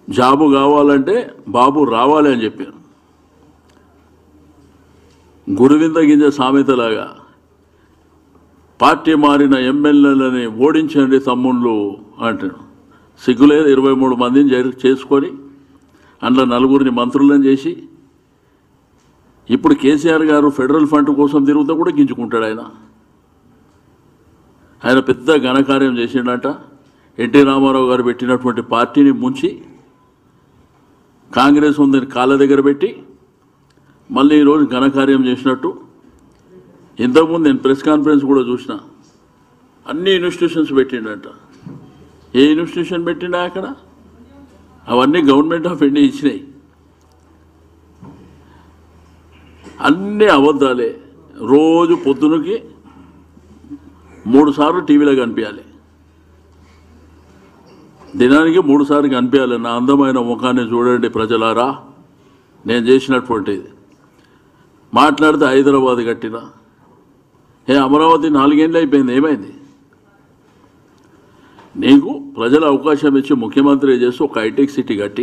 Job కావాలంటే బాబు రావాలి అని చెప్పారు. గురువింద గింజ సామెతలాగా పార్టీ మారిన ఎమ్మెల్యేలని ఓడించండి తమ్ముళ్ళు అంటాడు. సిగ్గులేదు 23 మందిని చేసుకొని అందులో 4 మంత్రులను చేసి ఇప్పుడు కేసీఆర్ గారు ఫెడరల్ ఫండ్ కోసం తిరుగుతూ కూడా గింజుకుంటాడు. ఆయన పెద్ద ఘనకార్యం చేసిండట. ఎన్టీ రామారావు గారు పెట్టినటువంటి పార్టీని ముంచి కాంగ్రెస్ ఉందని కాళ్ళ దగ్గర పెట్టి మళ్ళీ ఈరోజు ఘనకార్యం చేసినట్టు. ఇంతకుముందు నేను ప్రెస్ కాన్ఫరెన్స్ కూడా చూసిన. అన్ని ఇన్స్టిట్యూషన్స్ పెట్టిండట. ఏ ఇన్స్టిట్యూషన్ పెట్టిండా అక్కడ? అవన్నీ గవర్నమెంట్ ఆఫ్ ఇండియా ఇచ్చినాయి. అన్నీ అబద్ధాలే. రోజు పొద్దునకి 3 సార్లు టీవీలో కనిపించాలి. దినానికి 3 సార్లు కనిపించాలి. నా అందమైన ముఖాన్ని చూడండి ప్రజలారా, నేను చేసినటువంటిది. మాట్లాడితే హైదరాబాద్ కట్టిన అమరావతి 4 ఏళ్ళు అయిపోయింది. ఏమైంది? నీకు ప్రజల అవకాశం ఇచ్చి ముఖ్యమంత్రి చేసి ఒక హైటెక్ సిటీ కట్టి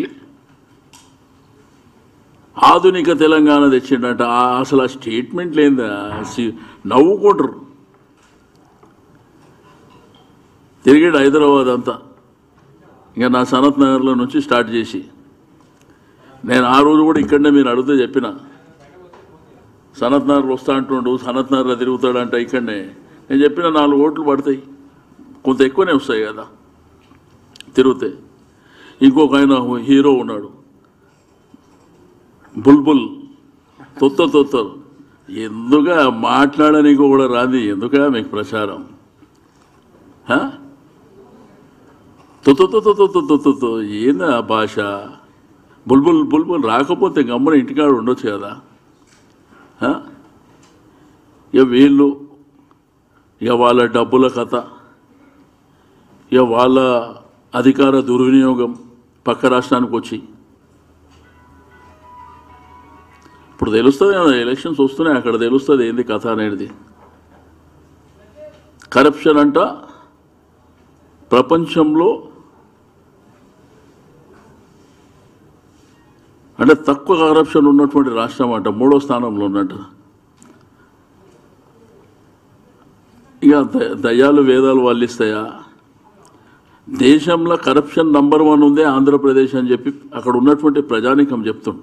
ఆధునిక తెలంగాణ తెచ్చిండట. అసలు ఆ స్టేట్మెంట్ లేదా? నవ్వుకుంటారు. తిరిగాడు హైదరాబాద్ అంతా. ఇంకా నా సనత్ నగర్లో నుంచి స్టార్ట్ చేసి నేను ఆ రోజు కూడా ఇక్కడనే మీరు అడిగితే చెప్పిన సనత్ నగర్ వస్తా అంటుండు, సనత్ నగర్లో తిరుగుతాడంట. ఇక్కడనే నేను చెప్పిన 4 ఓట్లు పడతాయి, కొంత ఎక్కువనే వస్తాయి కదా తిరిగితే. ఇంకొక ఆయన హీరో ఉన్నాడు బుల్బుల్ తొత్తరు. ఎందుగా మాట్లాడనీకు కూడా రాది, ఎందుక మీకు ప్రచారం? తొత్తు ఏంది ఆ భాష? బుల్బుల్ బుల్బుల్ రాకపోతే గమ్మున ఇంటికాడ ఉండొచ్చు కదా. ఇక వీళ్ళు ఇక వాళ్ళ డబ్బుల కథ, ఇక వాళ్ళ అధికార దుర్వినియోగం పక్క రాష్ట్రానికి వచ్చి ఇప్పుడు తెలుస్తుంది కదా. ఎలక్షన్స్ వస్తున్నాయి, అక్కడ తెలుస్తుంది ఏంది కథ అనేది. కరప్షన్ అంట ప్రపంచంలో అంటే తక్కువ కరప్షన్ ఉన్నటువంటి రాష్ట్రం అంట 3వ స్థానంలో ఉన్నట్టు. ఇక దయ్యాలు వేదాలు వాళ్ళు ఇస్తాయా? దేశంలో కరప్షన్ నంబర్ 1 ఉందే ఆంధ్రప్రదేశ్ అని చెప్పి అక్కడ ఉన్నటువంటి ప్రజానికం చెప్తుంది.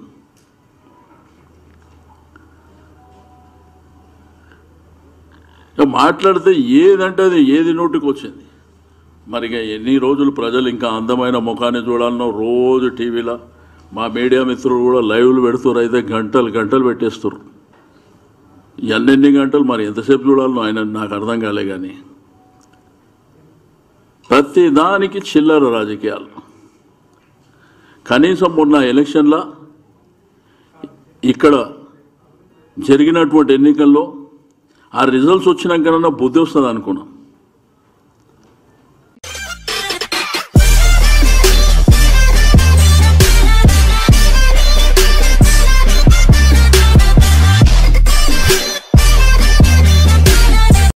మాట్లాడితే ఏదంటే అది ఏది నోటికి వచ్చింది. మరి ఎన్ని రోజులు ప్రజలు ఇంకా అందమైన ముఖాన్ని చూడాలనో రోజు టీవీలో మా మీడియా మిత్రులు కూడా లైవ్లు పెడుతున్నారు. అయితే గంటలు పెట్టేస్తారు. ఎన్నెన్ని గంటలు మరి ఎంతసేపు చూడాలనో ఆయన నాకు అర్థం కాలే. కానీ ప్రతి దానికి చిల్లర రాజకీయాలు. కనీసం మొన్న ఎలక్షన్లో ఇక్కడ జరిగినటువంటి ఎన్నికల్లో ఆ రిజల్ట్స్ వచ్చినాకన్నా బుద్ధి వస్తుంది అనుకున్నాం.